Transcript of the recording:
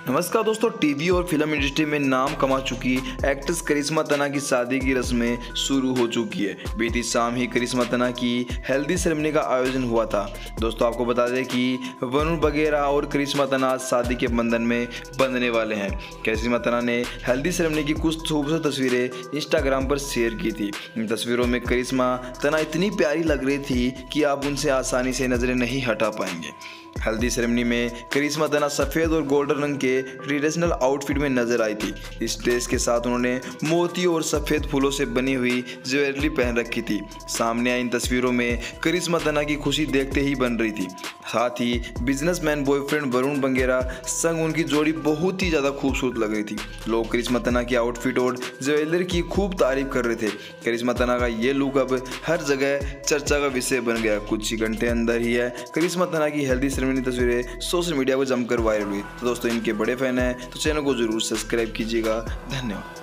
नमस्कार दोस्तों, टीवी और फिल्म इंडस्ट्री में नाम कमा चुकी एक्ट्रेस करिश्मा तन्ना की शादी की रस्में शुरू हो चुकी है। बीती शाम ही करिश्मा तन्ना की हल्दी सेरेमनी का आयोजन हुआ था। दोस्तों आपको बता दें कि वरुण बगेरा और करिश्मा तन्ना आज शादी के बंधन में बंधने वाले हैं। करिश्मा तन्ना ने हल्दी सेरेमनी की कुछ खूबसूरत तस्वीरें इंस्टाग्राम पर शेयर की थी। इन तस्वीरों में करिश्मा तन्ना इतनी प्यारी लग रही थी कि आप उनसे आसानी से नजरें नहीं हटा पाएंगे। हल्दी सेरेमनी में करिश्मा तन्ना सफ़ेद और गोल्डन रंग के ट्रेडिशनल आउटफिट में नजर आई थी। इस ड्रेस के साथ उन्होंने मोतियों और सफ़ेद फूलों से बनी हुई ज्वेलरी पहन रखी थी। सामने आई इन तस्वीरों में करिश्मा तन्ना की खुशी देखते ही बन रही थी। साथ ही बिजनेसमैन बॉयफ्रेंड वरुण बगेरा संग उनकी जोड़ी बहुत ही ज़्यादा खूबसूरत लग रही थी। लोग करिश्मा तन्ना की आउटफिट और ज्वेलरी की खूब तारीफ कर रहे थे। करिश्मा तन्ना का ये लुक अब हर जगह चर्चा का विषय बन गया। कुछ ही घंटे अंदर ही है करिश्मा तन्ना की हेल्दी सेरेमनी तस्वीरें सोशल मीडिया पर जमकर वायरल हुई। तो दोस्तों इनके बड़े फैन हैं तो चैनल को जरूर सब्सक्राइब कीजिएगा। धन्यवाद।